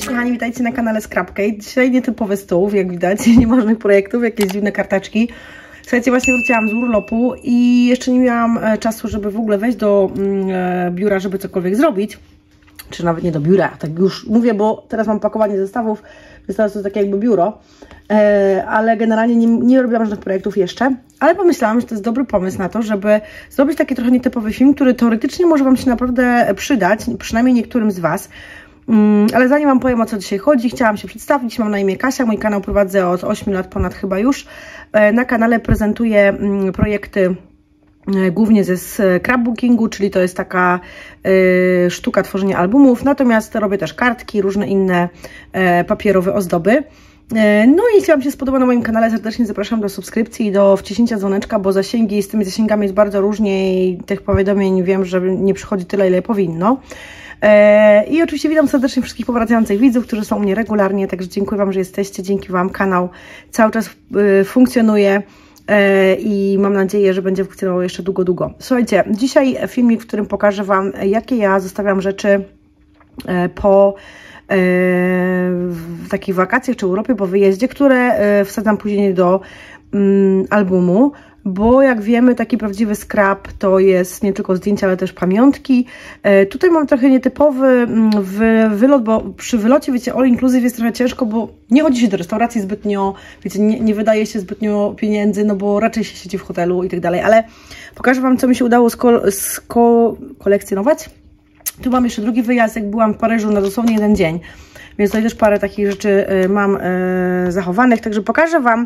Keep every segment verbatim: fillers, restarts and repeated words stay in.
kochani, witajcie na kanale Scrapcade. Dzisiaj nietypowy stół, jak widać, nie ma żadnych projektów, jakieś dziwne karteczki. Słuchajcie, właśnie wróciłam z urlopu i jeszcze nie miałam czasu, żeby w ogóle wejść do mm, biura, żeby cokolwiek zrobić. Czy nawet nie do biura, tak już mówię, bo teraz mam pakowanie zestawów, więc teraz to takie jakby biuro. E, ale generalnie nie, nie robiłam żadnych projektów jeszcze. Ale pomyślałam, że to jest dobry pomysł na to, żeby zrobić taki trochę nietypowy film, który teoretycznie może Wam się naprawdę przydać, przynajmniej niektórym z Was. Ale zanim Wam powiem, o co dzisiaj chodzi, chciałam się przedstawić. Mam na imię Kasia, mój kanał prowadzę od ośmiu lat ponad chyba już. Na kanale prezentuję projekty głównie ze scrapbookingu, czyli to jest taka sztuka tworzenia albumów, natomiast robię też kartki, różne inne papierowe ozdoby. No i jeśli Wam się spodoba na moim kanale, serdecznie zapraszam do subskrypcji i do wciśnięcia dzwoneczka, bo zasięgi z tymi zasięgami jest bardzo różnie i tych powiadomień wiem, że nie przychodzi tyle, ile powinno. I oczywiście witam serdecznie wszystkich powracających widzów, którzy są u mnie regularnie, także dziękuję Wam, że jesteście. Dzięki Wam kanał cały czas funkcjonuje i mam nadzieję, że będzie funkcjonował jeszcze długo, długo. Słuchajcie, dzisiaj filmik, w którym pokażę Wam, jakie ja zostawiam rzeczy po w takich wakacjach czy urlopie, po wyjeździe, które wsadzam później do albumu. Bo jak wiemy, taki prawdziwy scrap to jest nie tylko zdjęcia, ale też pamiątki. E, tutaj mam trochę nietypowy wy, wylot, bo przy wylocie, wiecie, all inclusive jest trochę ciężko, bo nie chodzi się do restauracji zbytnio, wiecie, nie, nie wydaje się zbytnio pieniędzy, no bo raczej się siedzi w hotelu i tak dalej, ale pokażę Wam, co mi się udało sko sko kolekcjonować. Tu mam jeszcze drugi wyjazd, jak byłam w Paryżu na dosłownie jeden dzień, więc tutaj też parę takich rzeczy mam e, zachowanych, także pokażę Wam,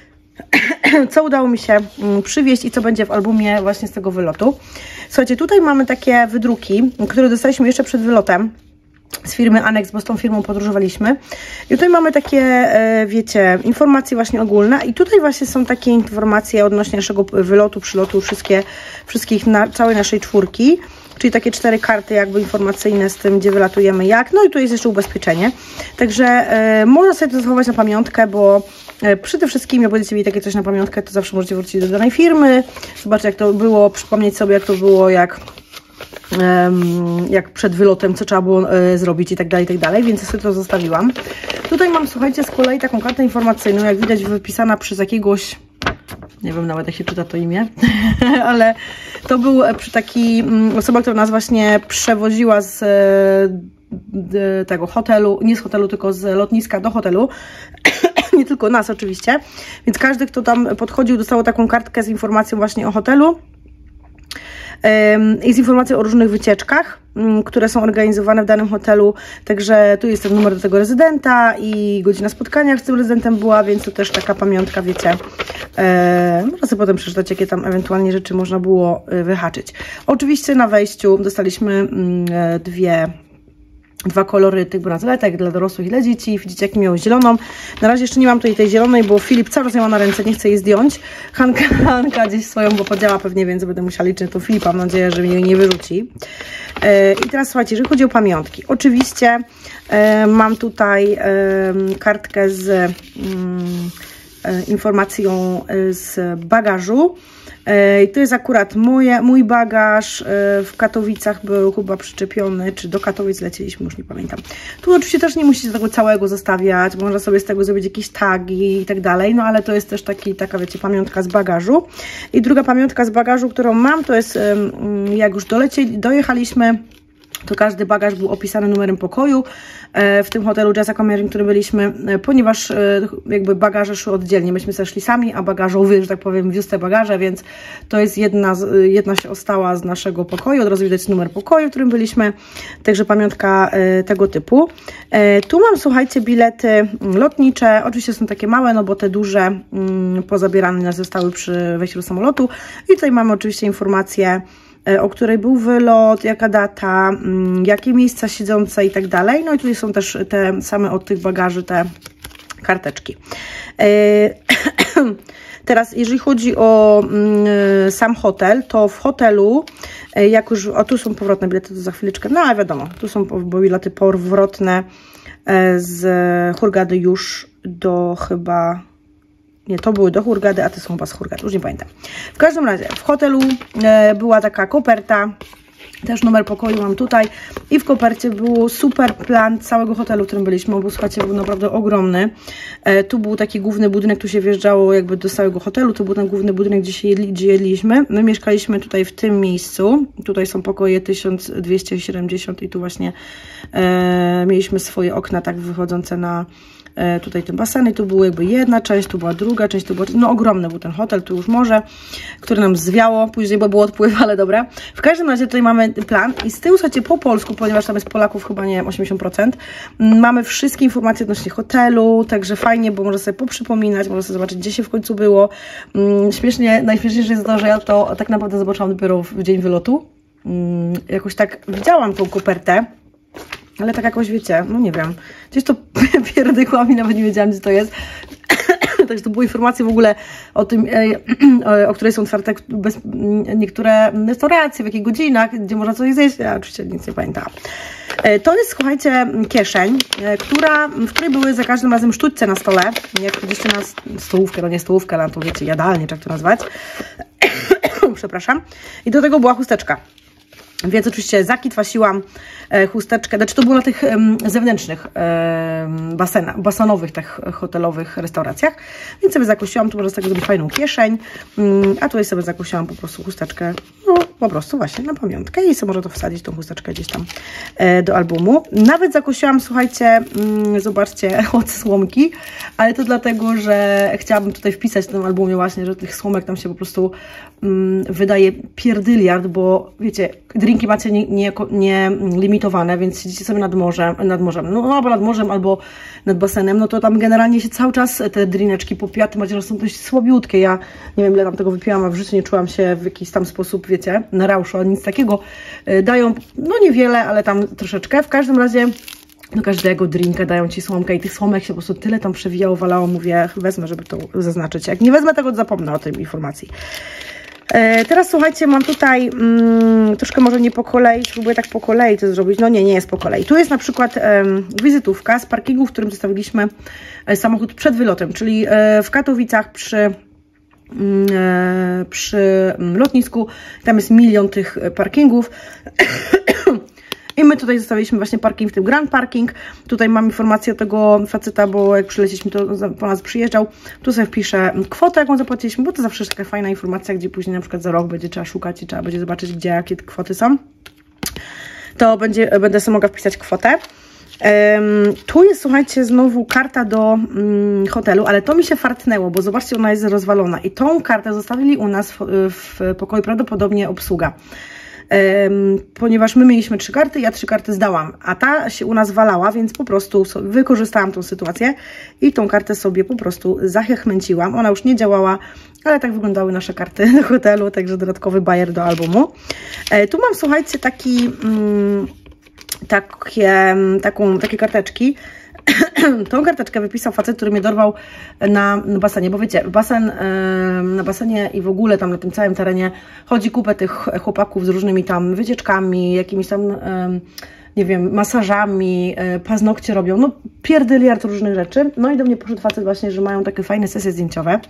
co udało mi się przywieźć i co będzie w albumie właśnie z tego wylotu. Słuchajcie, tutaj mamy takie wydruki, które dostaliśmy jeszcze przed wylotem z firmy Annex, bo z tą firmą podróżowaliśmy. I tutaj mamy takie, wiecie, informacje właśnie ogólne i tutaj właśnie są takie informacje odnośnie naszego wylotu, przylotu, wszystkie, wszystkich, na, całej naszej czwórki. Czyli takie cztery karty jakby informacyjne z tym, gdzie wylatujemy, jak. No i tu jest jeszcze ubezpieczenie. Także e, można sobie to zachować na pamiątkę, bo e, przede wszystkim, jak będziecie mieli takie coś na pamiątkę, to zawsze możecie wrócić do danej firmy, zobaczyć, jak to było, przypomnieć sobie, jak to było, jak, e, jak przed wylotem, co trzeba było e, zrobić i tak dalej, i tak dalej, więc ja sobie to zostawiłam. Tutaj mam, słuchajcie, z kolei taką kartę informacyjną, jak widać wypisana przez jakiegoś, nie wiem nawet jak się czyta to imię, ale to był taki osoba, która nas właśnie przewoziła z tego hotelu, nie z hotelu, tylko z lotniska do hotelu. Nie tylko nas oczywiście, więc każdy, kto tam podchodził, dostał taką kartkę z informacją właśnie o hotelu i z informacją o różnych wycieczkach, które są organizowane w danym hotelu, także tu jest ten numer do tego rezydenta i godzina spotkania z tym rezydentem była, więc to też taka pamiątka, wiecie, e, można sobie potem przeczytać, jakie tam ewentualnie rzeczy można było wyhaczyć. Oczywiście na wejściu dostaliśmy e, dwie Dwa kolory tych bransoletek dla dorosłych i dla dzieci. Widzicie, jakie miały zieloną. Na razie jeszcze nie mam tutaj tej zielonej, bo Filip cały czas ją ma na ręce, nie chce jej zdjąć. Hanka, Hanka gdzieś swoją, bo podziała pewnie, więc będę musiała liczyć to Filipa. Mam nadzieję, że mi jej nie wyrzuci. Yy, I teraz słuchajcie, jeżeli chodzi o pamiątki. Oczywiście yy, mam tutaj yy, kartkę z yy, yy, informacją yy, z bagażu. I to jest akurat moje, mój bagaż, w Katowicach był chyba przyczepiony, czy do Katowic lecieliśmy, już nie pamiętam. Tu oczywiście też nie musicie tego całego zostawiać, można sobie z tego zrobić jakieś tagi i tak dalej, no ale to jest też taki, taka, wiecie, pamiątka z bagażu. I druga pamiątka z bagażu, którą mam, to jest, jak już dolecieli, dojechaliśmy, to każdy bagaż był opisany numerem pokoju w tym hotelu Jazz Aquamarine, w którym byliśmy, ponieważ jakby bagaże szły oddzielnie. Myśmy sobie szli sami, a bagażowy, że tak powiem, wiózł te bagaże, więc to jest jedna, jedna się ostała z naszego pokoju. Od razu widać numer pokoju, w którym byliśmy. Także pamiątka tego typu. Tu mam, słuchajcie, bilety lotnicze. Oczywiście są takie małe, no bo te duże pozabierane nas zostały przy wejściu do samolotu. I tutaj mamy oczywiście informacje, o której był wylot, jaka data, jakie miejsca siedzące i tak dalej. No i tutaj są też te same od tych bagaży, te karteczki. Teraz, jeżeli chodzi o sam hotel, to w hotelu, jak już, o tu są powrotne bilety, to za chwileczkę, no ale wiadomo, tu są bilety powrotne z Hurgady już do chyba... Nie, to były do Hurgady, a te są chyba z Hurgady, już nie pamiętam. W każdym razie w hotelu e, była taka koperta Też numer pokoju mam tutaj i w kopercie był super plan całego hotelu, w którym byliśmy. On był, słuchajcie, był naprawdę ogromny. E, tu był taki główny budynek, tu się wjeżdżało jakby do całego hotelu. To był ten główny budynek, gdzie się jedli, gdzie jedliśmy. My mieszkaliśmy tutaj w tym miejscu. Tutaj są pokoje tysiąc dwieście siedemdziesiąt i tu właśnie e, mieliśmy swoje okna tak wychodzące na e, tutaj ten basen. I tu była jakby jedna część, tu była druga część, tu była, no ogromny był ten hotel, tu już morze, które nam zwiało. Później bo było odpływ, ale dobra. W każdym razie tutaj mamy plan i z tyłu, słuchajcie, po polsku, ponieważ tam jest Polaków chyba, nie wiem, osiemdziesiąt procent, mamy wszystkie informacje odnośnie hotelu, także fajnie, bo można sobie poprzypominać, można sobie zobaczyć, gdzie się w końcu było. Śmiesznie, najśmieszniejsze jest to, że ja to tak naprawdę zobaczyłam dopiero w dzień wylotu. Jakoś tak widziałam tą kopertę, ale tak jakoś, wiecie, no nie wiem, gdzieś to pierdykłam i nawet nie wiedziałam, gdzie to jest. Także to były informacje w ogóle o tym, o której są otwarte bez, niektóre restauracje, w jakich godzinach, gdzie można coś zjeść. Ja oczywiście nic nie pamiętałam. To jest, słuchajcie, kieszeń, która, w której były za każdym razem sztućce na stole. Jak chodziliście na stołówkę, no nie stołówkę, ale na to, wiecie, jadalnię, czy jak to nazwać. Przepraszam. I do tego była chusteczka. Więc oczywiście zakitwasiłam chusteczkę, znaczy to było na tych zewnętrznych basena, basenowych, tych hotelowych restauracjach, więc sobie zakosiłam, tu można z tego zrobić fajną kieszeń, a tutaj sobie zakosiłam po prostu chusteczkę, no po prostu właśnie na pamiątkę i sobie można to wsadzić, tą chusteczkę gdzieś tam do albumu. Nawet zakosiłam, słuchajcie, zobaczcie, od słomki, ale to dlatego, że chciałabym tutaj wpisać w tym albumie właśnie, że tych słomek tam się po prostu wydaje pierdyliard, bo wiecie, drinki macie nie, nie, nie limitowane, więc siedzicie sobie nad morzem, nad morzem, no albo nad morzem, albo nad basenem, no to tam generalnie się cały czas te drineczki popijaty macie, że są dość słabiutkie. Ja nie wiem, ile tam tego wypiłam, a w życiu nie czułam się w jakiś tam sposób, wiecie, na rauszu, ale nic takiego. Dają, no niewiele, ale tam troszeczkę. W każdym razie do każdego drinka dają ci słomkę i tych słomek się po prostu tyle tam przewijało, walało, mówię, wezmę, żeby to zaznaczyć. Jak nie wezmę tego, zapomnę o tej informacji. Teraz słuchajcie, mam tutaj mm, troszkę może nie po kolei, spróbuję tak po kolei to zrobić, no nie, nie jest po kolei. Tu jest na przykład um, wizytówka z parkingu, w którym zostawiliśmy samochód przed wylotem, czyli e, w Katowicach przy, e, przy lotnisku, tam jest milion tych parkingów. I my tutaj zostawiliśmy właśnie parking w tym Grand Parking. Tutaj mam informację od tego faceta, bo jak przylecieliśmy, to po nas przyjeżdżał. Tu sobie wpiszę kwotę, jaką zapłaciliśmy, bo to zawsze jest taka fajna informacja, gdzie później na przykład za rok będzie trzeba szukać i trzeba będzie zobaczyć, gdzie jakie kwoty są. To będzie, będę sobie mogła wpisać kwotę. Um, tu jest, słuchajcie, znowu karta do um, hotelu, ale to mi się fartnęło, bo zobaczcie, ona jest rozwalona. I tą kartę zostawili u nas w, w pokoju prawdopodobnie obsługa. Um, ponieważ my mieliśmy trzy karty, ja trzy karty zdałam, a ta się u nas walała, więc po prostu wykorzystałam tą sytuację i tą kartę sobie po prostu zachęciłam. Ona już nie działała, ale tak wyglądały nasze karty do hotelu, także dodatkowy bajer do albumu. E, tu mam, słuchajcie, taki, mm, takie, taką, takie karteczki. Tą karteczkę wypisał facet, który mnie dorwał na basenie, bo wiecie, basen, na basenie i w ogóle tam na tym całym terenie chodzi kupę tych chłopaków z różnymi tam wycieczkami, jakimiś tam, nie wiem, masażami, paznokcie robią, no pierdyliard różnych rzeczy. No i do mnie poszedł facet właśnie, że mają takie fajne sesje zdjęciowe.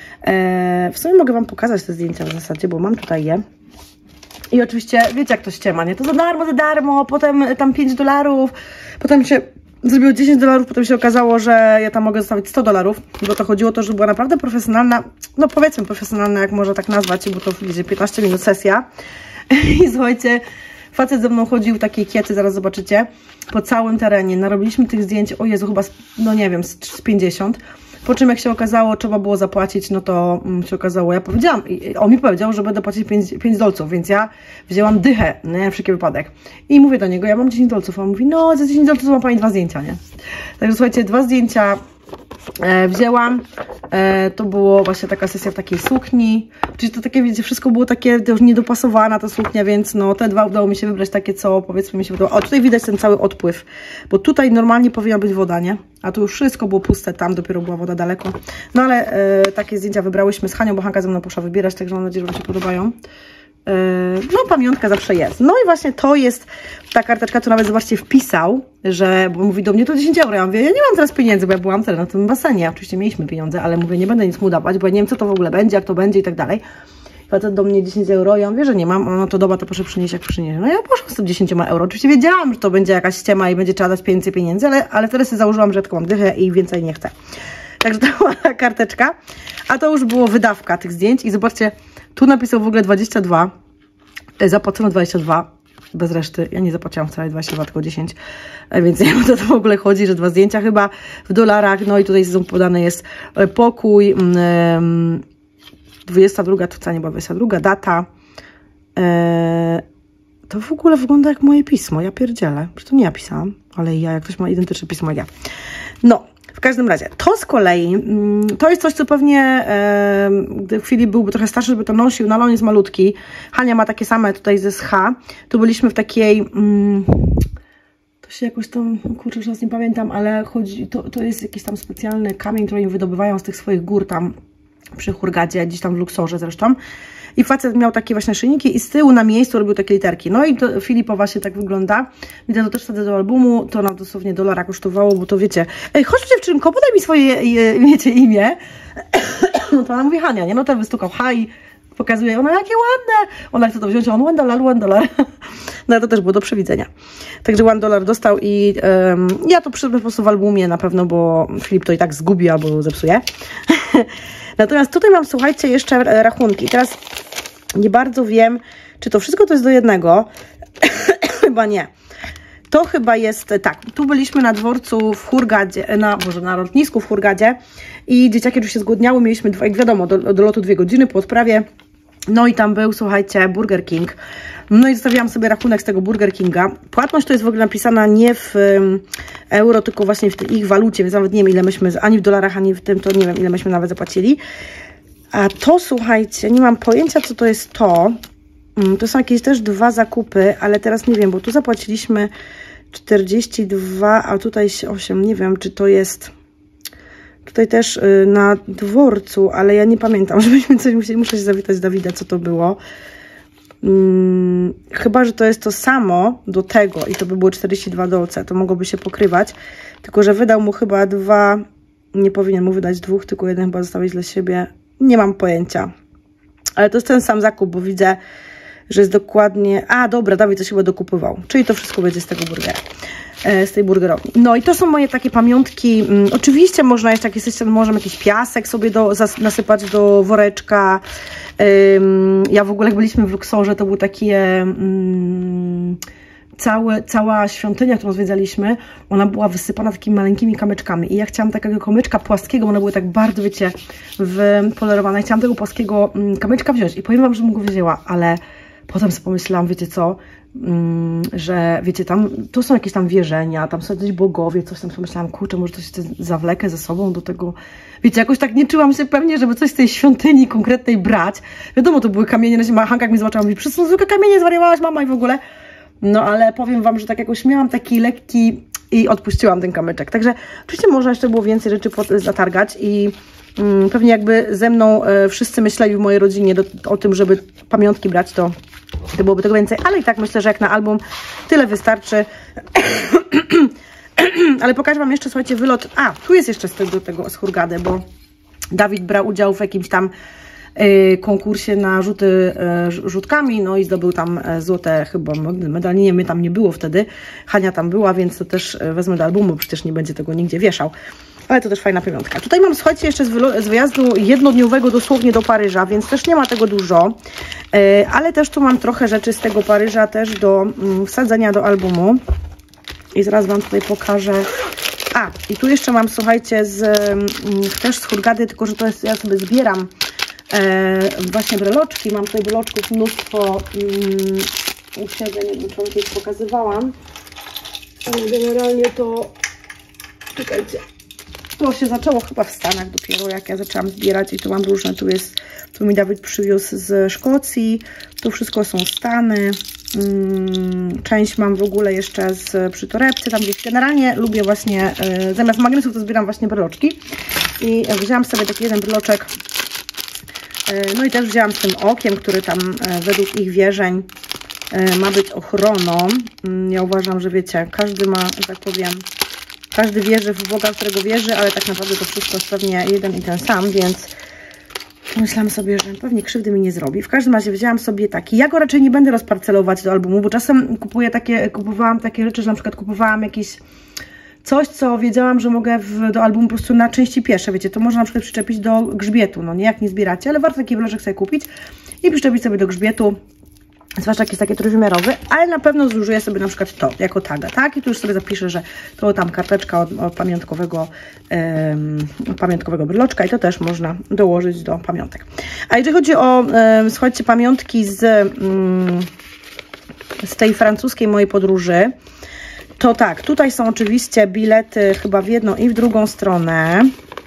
W sumie mogę Wam pokazać te zdjęcia w zasadzie, bo mam tutaj je. I oczywiście, wiecie jak to ściema, nie? To za darmo, za darmo, potem tam pięć dolarów, potem się zrobiło dziesięć dolarów, potem się okazało, że ja tam mogę zostawić sto dolarów, bo to chodziło o to, że była naprawdę profesjonalna, no powiedzmy profesjonalna, jak można tak nazwać, bo to wiecie, piętnaście minut sesja. I słuchajcie, facet ze mną chodził takiej kiety, zaraz zobaczycie, po całym terenie. Narobiliśmy tych zdjęć, o Jezu, chyba, z, no nie wiem, z pięćdziesiąt. Po czym jak się okazało, trzeba było zapłacić, no to się okazało, ja powiedziałam, on mi powiedział, że będę płacić pięć dolców, więc ja wzięłam dychę, nie, wszelki wypadek. I mówię do niego, ja mam dziesięć dolców, a on mówi, no za dziesięć dolców ma Pani dwa zdjęcia, nie? Także słuchajcie, dwa zdjęcia e, wzięłam, e, to było właśnie taka sesja w takiej sukni, czyli to takie, wiecie, wszystko było takie, to już niedopasowana ta suknia, więc no te dwa udało mi się wybrać takie, co powiedzmy mi się podobało. O, tutaj widać ten cały odpływ, bo tutaj normalnie powinna być woda, nie? A tu już wszystko było puste, tam dopiero była woda daleko. No ale e, takie zdjęcia wybrałyśmy z Hanią, bo Hanka ze mną poszła wybierać, także mam nadzieję, że Wam się podobają. E, no pamiątka zawsze jest. No i właśnie to jest ta karteczka, tu nawet zobaczcie wpisał, że, bo mówi do mnie to dziesięć euro. Ja mówię, ja nie mam teraz pieniędzy, bo ja byłam teraz na tym basenie. Oczywiście mieliśmy pieniądze, ale mówię, nie będę nic mu dawać, bo ja nie wiem, co to w ogóle będzie, jak to będzie i tak dalej. facet do mnie dziesięć euro, ja mówię, że nie mam, no to dobra, to proszę przynieść, jak przyniesie. No ja poszłam z tym dziesięć euro, oczywiście wiedziałam, że to będzie jakaś ściema i będzie trzeba dać pieniędzy, pieniędzy, ale, ale wtedy sobie założyłam, że taką dychę i więcej nie chcę. Także to była karteczka, a to już było wydawka tych zdjęć i zobaczcie, tu napisał w ogóle dwadzieścia dwa, zapłacono dwadzieścia dwa, bez reszty, ja nie zapłaciłam wcale dwadzieścia dwa, tylko dziesięć, więc nie wiem, o to w ogóle chodzi, że dwa zdjęcia chyba w dolarach, no i tutaj są podane jest pokój, dwudziesta druga, to wcale nie była dwudziesta druga, data, to w ogóle wygląda jak moje pismo, ja pierdzielę, że to nie ja pisałam, ale ja, jak ktoś ma identyczne pismo jak ja. No, w każdym razie, to z kolei, to jest coś, co pewnie, e, gdy Filip byłby trochę starszy, żeby to nosił, no ale on jest malutki. Hania ma takie same tutaj ze S H. Tu byliśmy w takiej, mm, to się jakoś tam, kurczę, już raz nie pamiętam, ale chodzi, to, to jest jakiś tam specjalny kamień, który oni wydobywają z tych swoich gór tam przy Hurgadzie, gdzieś tam w Luxorze zresztą. I facet miał takie właśnie naszyjniki i z tyłu na miejscu robił takie literki. No i to Filipa właśnie tak wygląda. Widzę, to też wtedy do albumu, to nam dosłownie dolara kosztowało, bo to wiecie, ej, chodź dziewczynko, podaj mi swoje, je, wiecie, imię. No to ona mówi Hania, nie? No to wystukał ha i pokazuje, ona jakie ładne. Ona chce to wziąć, a on one dollar, one dollar. No ale to też było do przewidzenia. Także one dollar dostał i um, ja to przyszedłem po prostu w albumie na pewno, bo Filip to i tak zgubi albo zepsuje. Natomiast tutaj mam, słuchajcie, jeszcze rachunki. I teraz nie bardzo wiem, czy to wszystko to jest do jednego. Chyba nie. To chyba jest, tak, tu byliśmy na dworcu w Hurgadzie, na, Boże, na lotnisku w Hurgadzie i dzieciaki już się zgłodniały, mieliśmy, dwa, jak wiadomo, do, do lotu dwie godziny po odprawie. No i tam był, słuchajcie, Burger King. No i zostawiłam sobie rachunek z tego Burger Kinga. Płatność to jest w ogóle napisana nie w um, euro, tylko właśnie w tej ich walucie, więc nawet nie wiem, ile myśmy, ani w dolarach, ani w tym, to nie wiem, ile myśmy nawet zapłacili. A to, słuchajcie, nie mam pojęcia, co to jest to. To są jakieś też dwa zakupy, ale teraz nie wiem, bo tu zapłaciliśmy czterdzieści dwa, a tutaj osiem. Nie wiem, czy to jest tutaj też na dworcu, ale ja nie pamiętam, żebyśmy coś musieli, muszę się zawitać Dawida, co to było. Hmm, chyba, że to jest to samo do tego i to by było czterdzieści dwa dolce, to mogłoby się pokrywać, tylko że wydał mu chyba dwa, nie powinien mu wydać dwóch, tylko jeden chyba zostawić dla siebie. Nie mam pojęcia, ale to jest ten sam zakup, bo widzę, że jest dokładnie... A, dobra, Dawid coś chyba dokupywał, czyli to wszystko będzie z tego burgera, z tej burgerowni. No i to są moje takie pamiątki. Um, oczywiście można jeszcze, jak jesteście, możemy jakiś piasek sobie do, zas, nasypać do woreczka. Um, ja w ogóle, jak byliśmy w Luxorze, to był takie... Um, Całe, cała świątynia, którą zwiedzaliśmy, ona była wysypana takimi maleńkimi kamyczkami i ja chciałam takiego kamyczka płaskiego, bo one były tak bardzo, wiecie, wypolerowane. Chciałam tego płaskiego kamyczka wziąć i powiem wam, że bym go wzięła, ale potem sobie pomyślałam, wiecie co, mm, że wiecie, tam, tu są jakieś tam wierzenia, tam są jakieś bogowie, coś tam pomyślałam, kurczę, może coś zawlekę ze sobą do tego, wiecie, jakoś tak nie czułam się pewnie, żeby coś z tej świątyni konkretnej brać. Wiadomo, to były kamienie, na ziemi, Hanka jak mi zobaczyła, mówi, przecież są zwykłe kamienie, zwariowałaś mama i w ogóle. No ale powiem wam, że tak jakoś miałam taki lekki i odpuściłam ten kamyczek. Także oczywiście można jeszcze było więcej rzeczy zatargać i mm, pewnie jakby ze mną e, wszyscy myśleli w mojej rodzinie do, o tym, żeby pamiątki brać, to, to byłoby tego więcej. Ale i tak myślę, że jak na album tyle wystarczy. Ale pokażę wam jeszcze, słuchajcie, wylot. A, tu jest jeszcze z tego, tego z Hurgady, bo Dawid brał udział w jakimś tam konkursie na rzuty rzutkami, no i zdobył tam złote chyba medal, nie, mnie tam nie było wtedy, Hania tam była, więc to też wezmę do albumu, bo przecież nie będzie tego nigdzie wieszał, ale to też fajna pamiątka. Tutaj mam, słuchajcie, jeszcze z, z wyjazdu jednodniowego dosłownie do Paryża, więc też nie ma tego dużo, ale też tu mam trochę rzeczy z tego Paryża też do wsadzenia do albumu i zaraz wam tutaj pokażę. A, i tu jeszcze mam, słuchajcie, z, też z Hurgady, tylko że to jest, ja sobie zbieram E, właśnie breloczki, mam tutaj breloczków mnóstwo um, u siebie, nie wiem, czy wam kiedyś pokazywałam, ale generalnie to, czekajcie, to się zaczęło chyba w Stanach dopiero, jak ja zaczęłam zbierać i tu mam różne, tu jest, tu mi Dawid przywiózł z Szkocji, tu wszystko są Stany, um, część mam w ogóle jeszcze z przy torebce, tam gdzieś generalnie lubię właśnie, e, zamiast magnesów to zbieram właśnie breloczki i wzięłam sobie taki jeden breloczek. No i też wzięłam z tym okiem, który tam według ich wierzeń ma być ochroną. Ja uważam, że wiecie, każdy ma, że tak powiem, każdy wierzy w Boga, w którego wierzy, ale tak naprawdę to wszystko jest pewnie jeden i ten sam, więc Myślałam sobie, że pewnie krzywdy mi nie zrobi. W każdym razie wzięłam sobie taki. Ja go raczej nie będę rozparcelować do albumu, bo czasem kupuję takie, kupowałam takie rzeczy, że na przykład kupowałam jakieś coś, co wiedziałam, że mogę w, do albumu po prostu na części pierwsze, wiecie, to można na przykład przyczepić do grzbietu, no nie, jak nie zbieracie, ale warto taki bloczek sobie kupić i przyczepić sobie do grzbietu, zwłaszcza jak jest taki trójwymiarowy, ale na pewno zużyję sobie na przykład to, jako taga, tak, i tu już sobie zapiszę, że to tam karteczka od, od pamiątkowego, um, pamiątkowego bryloczka i to też można dołożyć do pamiątek. A jeżeli chodzi o, um, słuchajcie, pamiątki z, um, z tej francuskiej mojej podróży, to tak, tutaj są oczywiście bilety chyba w jedną i w drugą stronę.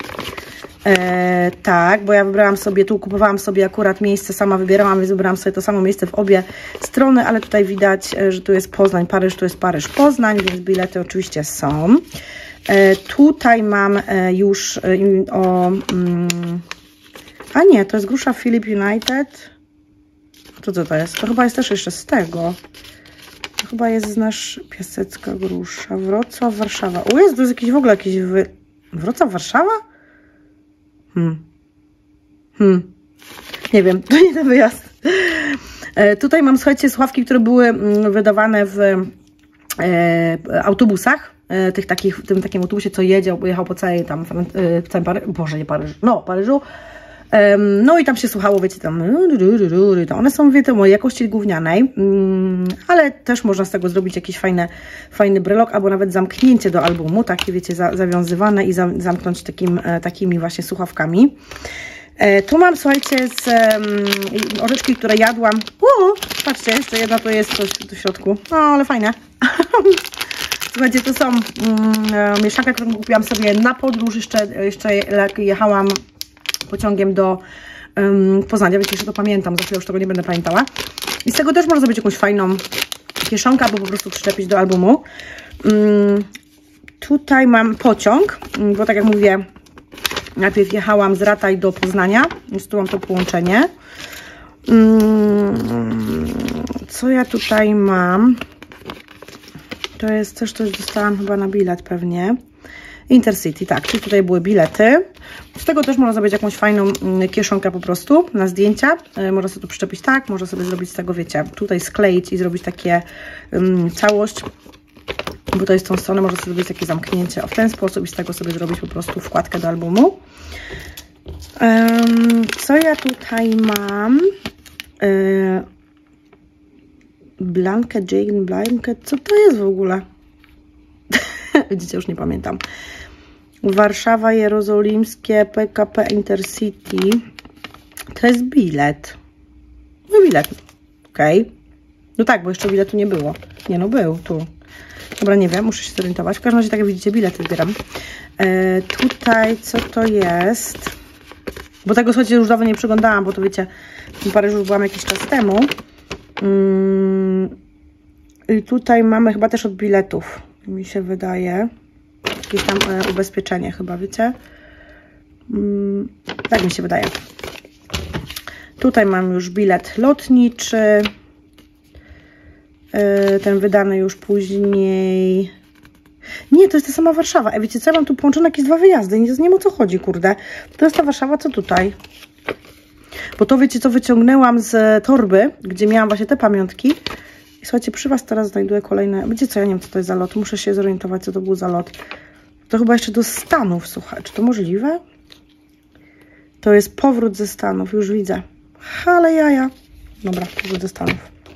E, tak, bo ja wybrałam sobie, tu kupowałam sobie akurat miejsce, sama wybierałam, więc wybrałam sobie to samo miejsce w obie strony, ale tutaj widać, że tu jest Poznań, Paryż, tu jest Paryż, Poznań, więc bilety oczywiście są. E, tutaj mam e, już e, o... Mm, a nie, to jest Grusza Philip United. To co to jest? To chyba jest też jeszcze z tego. To chyba jest nasz Piasecka Grusza. Wrocław, Warszawa. O, jest, to jest jakiś w ogóle jakiś... Wy... Wrocław, Warszawa? Hmm. Hmm. Nie wiem, to nie ten wyjazd. E, tutaj mam, słuchajcie, słuchawki, które były mm, wydawane w e, autobusach. E, tych takich, w tym takim autobusie, co jedzie, jechał po całej tam, e, całym Paryżu, Boże, nie Paryżu, no, Paryżu. No i tam się słuchało, wiecie, tam one są, wiadomo, jakości gównianej, ale też można z tego zrobić jakiś fajny, fajny brelok, albo nawet zamknięcie do albumu, takie, wiecie, zawiązywane i zamknąć takim, takimi właśnie słuchawkami. Tu mam, słuchajcie, z um, orzeczki, które jadłam. Uuu, patrzcie, jeszcze jedna to jest coś tu w środku, no ale fajne. Słuchajcie, to są um, mieszanka, którą kupiłam sobie na podróż, jeszcze, jeszcze jak jechałam pociągiem do um, Poznania, wiecie, że to pamiętam, za chwilę już tego nie będę pamiętała. I z tego też można zrobić jakąś fajną kieszonkę, albo po prostu przyczepić do albumu. Um, tutaj mam pociąg, bo tak jak mówię, najpierw jechałam z Rataj do Poznania, więc tu mam to połączenie. Um, co ja tutaj mam? To jest też coś, dostałam chyba na bilet pewnie. Intercity, tak, czyli tutaj były bilety. Z tego też można zrobić jakąś fajną kieszonkę po prostu na zdjęcia. Można sobie to przyczepić tak, można sobie zrobić z tego, wiecie, tutaj skleić i zrobić takie um, całość, bo to jest tą stronę, można sobie zrobić takie zamknięcie o, w ten sposób i z tego sobie zrobić po prostu wkładkę do albumu. Um, co ja tutaj mam? Yy, Blanket, Jagen Blanket, co to jest w ogóle? Widzicie, już nie pamiętam. Warszawa, Jerozolimskie, P K P Intercity. To jest bilet. No bilet. Okej. Okay. No tak, bo jeszcze biletu nie było. Nie, no był tu. Dobra, nie wiem, muszę się zorientować. W każdym razie, tak jak widzicie, bilety zbieram. E, tutaj, co to jest? Bo tego, słuchajcie, już dawno nie przeglądałam, bo to wiecie, w Paryżu już byłam jakiś czas temu. Mm, I tutaj mamy chyba też od biletów, mi się wydaje. Jakieś tam e, ubezpieczenie chyba, wiecie? Mm, tak mi się wydaje. Tutaj mam już bilet lotniczy. E, ten wydany już później. Nie, to jest ta sama Warszawa. E, wiecie co, ja mam tu połączone jakieś dwa wyjazdy. Nie, nie wiem, o co chodzi, kurde. To jest ta Warszawa, co tutaj? Bo to, wiecie co, wyciągnęłam z torby, gdzie miałam właśnie te pamiątki. I słuchajcie, przy Was teraz znajduję kolejne... Wiecie co, ja nie wiem, co to jest za lot. Muszę się zorientować, co to był za lot. To chyba jeszcze do Stanów, słuchaj. Czy to możliwe? To jest powrót ze Stanów, już widzę. Ale jaja. Dobra, powrót ze Stanów.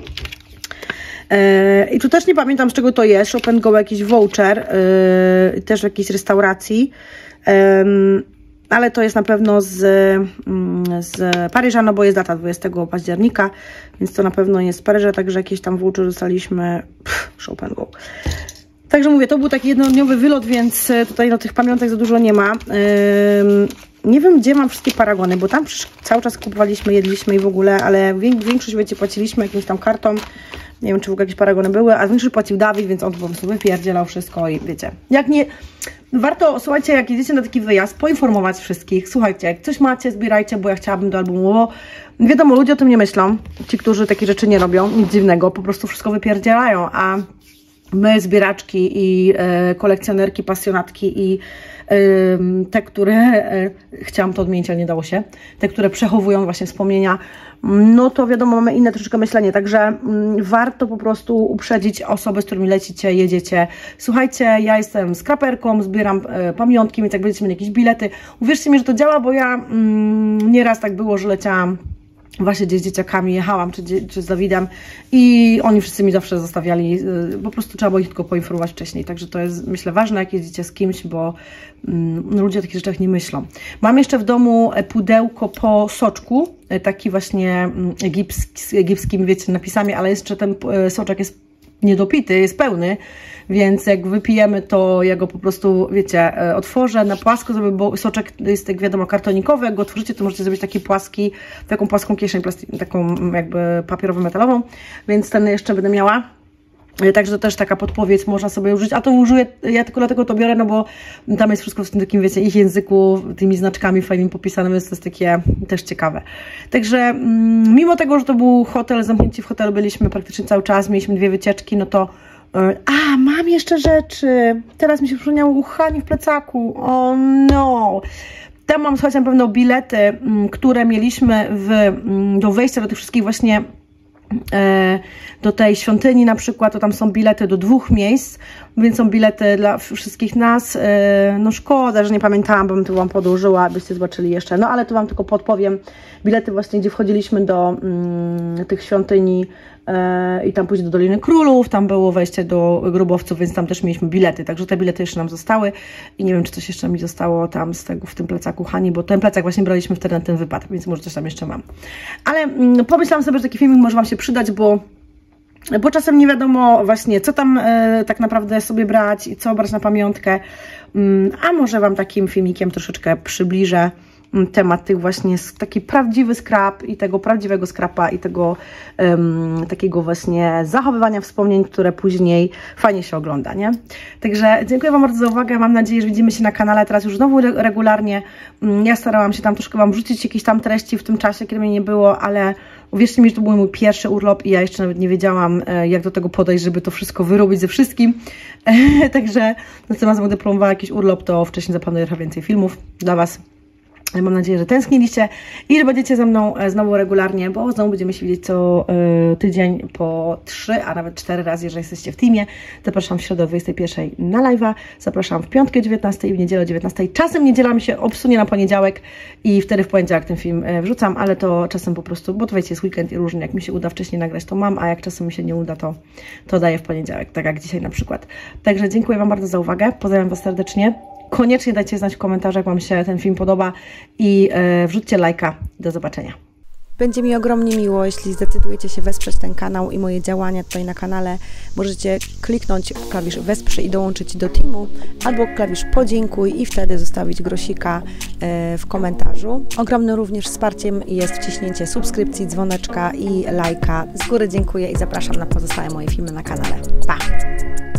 Yy, I tu też nie pamiętam, z czego to jest. Shop and Go, jakiś voucher. Yy, też w jakiejś restauracji. Yy, ale to jest na pewno z, z Paryża, no bo jest data dwudziestego października, więc to na pewno jest z Paryża, także jakieś tam voucher dostaliśmy. Pff, Shop and Go. Także mówię, to był taki jednodniowy wylot, więc tutaj no, tych pamiątek za dużo nie ma. Yy, nie wiem, gdzie mam wszystkie paragony, bo tam cały czas kupowaliśmy, jedliśmy i w ogóle, ale większość, wiecie, płaciliśmy jakimś tam kartą. Nie wiem, czy w ogóle jakieś paragony były, a większość płacił Dawid, więc on po prostu wypierdzielał wszystko i wiecie. Jak nie... Warto, słuchajcie, jak jedziecie na taki wyjazd, poinformować wszystkich. Słuchajcie, jak coś macie, zbierajcie, bo ja chciałabym do albumu, bo wiadomo, ludzie o tym nie myślą. Ci, którzy takie rzeczy nie robią, nic dziwnego, po prostu wszystko wypierdzielają, a my, zbieraczki i e, kolekcjonerki, pasjonatki i te, które, chciałam to odmienić, ale nie dało się, te, które przechowują właśnie wspomnienia, no to wiadomo, mamy inne troszeczkę myślenie, także warto po prostu uprzedzić osoby, z którymi lecicie, jedziecie. Słuchajcie, ja jestem skraperką, zbieram pamiątki, więc jak będziecie mieli jakieś bilety, uwierzcie mi, że to działa, bo ja mm, nieraz tak było, że leciałam właśnie gdzieś z dzieciakami, jechałam, czy, czy z Dawidem i oni wszyscy mi zawsze zostawiali, po prostu trzeba było ich tylko poinformować wcześniej, także to jest, myślę, ważne, jak jeździcie z kimś, bo mm, ludzie o takich rzeczach nie myślą. Mam jeszcze w domu pudełko po soczku, taki właśnie egipski, z egipskimi, wiecie, napisami, ale jeszcze ten soczek jest niedopity, jest pełny, więc jak wypijemy, to ja go po prostu, wiecie, otworzę na płasko, zrobię, bo soczek jest, jak wiadomo, kartonikowy, jak go otworzycie, to możecie zrobić taki płaski, taką płaską kieszeń, taką jakby papierowo-metalową, więc ten jeszcze będę miała. Także to też taka podpowiedź, można sobie użyć, a to użyję, ja tylko dlatego to biorę, no bo tam jest wszystko w tym takim, wiecie, ich języku, tymi znaczkami fajnie popisanym, więc to jest takie też ciekawe. Także mm, mimo tego, że to był hotel, zamknięci w hotelu byliśmy praktycznie cały czas, mieliśmy dwie wycieczki, no to yy, a, mam jeszcze rzeczy, teraz mi się przypomniało uchanie w plecaku, o no. Tam mam, słuchajcie, na pewno bilety, m, które mieliśmy w, m, do wejścia do tych wszystkich właśnie do tej świątyni na przykład, to tam są bilety do dwóch miejsc, więc są bilety dla wszystkich nas. No szkoda, że nie pamiętałam, bo bym to Wam podłożyła, abyście zobaczyli jeszcze. No ale to Wam tylko podpowiem. Bilety właśnie, gdzie wchodziliśmy do mm, tych świątyni e, i tam pójść do Doliny Królów, tam było wejście do grobowców, więc tam też mieliśmy bilety, także te bilety jeszcze nam zostały i nie wiem, czy coś jeszcze mi zostało tam z tego, w tym plecaku Hani, bo ten plecak właśnie braliśmy wtedy na ten wypadek, więc może coś tam jeszcze mam. Ale mm, pomyślałam sobie, że taki filmik może Wam się przydać, bo bo czasem nie wiadomo właśnie, co tam e, tak naprawdę sobie brać i co brać na pamiątkę, mm, a może Wam takim filmikiem troszeczkę przybliżę temat tych właśnie, taki prawdziwy skrap i tego prawdziwego skrapa i tego um, takiego właśnie zachowywania wspomnień, które później fajnie się ogląda, nie? Także dziękuję Wam bardzo za uwagę, mam nadzieję, że widzimy się na kanale teraz już znowu regularnie. Ja starałam się tam troszkę Wam wrzucić jakieś tam treści w tym czasie, kiedy mnie nie było, ale uwierzcie mi, że to był mój pierwszy urlop i ja jeszcze nawet nie wiedziałam, jak do tego podejść, żeby to wszystko wyrobić ze wszystkim. Także następnym razem, gdy planowała jakiś urlop, to wcześniej zaplanuję trochę więcej filmów dla Was. Mam nadzieję, że tęskniliście i że będziecie ze mną znowu regularnie, bo znowu będziemy się widzieć co y, tydzień po trzy, a nawet cztery razy, jeżeli jesteście w teamie. Zapraszam w środę o dwudziestej pierwszej na live'a, zapraszam w piątkę o dziewiętnastej i w niedzielę o dziewiętnastej. Czasem niedziela mi się obsunie na poniedziałek i wtedy w poniedziałek ten film wrzucam, ale to czasem po prostu, bo to wiecie, jest weekend i różnie, jak mi się uda wcześniej nagrać, to mam, a jak czasem mi się nie uda, to, to daję w poniedziałek, tak jak dzisiaj na przykład. Także dziękuję Wam bardzo za uwagę, pozdrawiam Was serdecznie. Koniecznie dajcie znać w komentarzach, jak Wam się ten film podoba i yy, wrzućcie lajka. Do zobaczenia. Będzie mi ogromnie miło, jeśli zdecydujecie się wesprzeć ten kanał i moje działania tutaj na kanale. Możecie kliknąć w klawisz wesprzyj i dołączyć do teamu, albo klawisz podziękuj i wtedy zostawić grosika yy, w komentarzu. Ogromnym również wsparciem jest wciśnięcie subskrypcji, dzwoneczka i lajka. Z góry dziękuję i zapraszam na pozostałe moje filmy na kanale. Pa!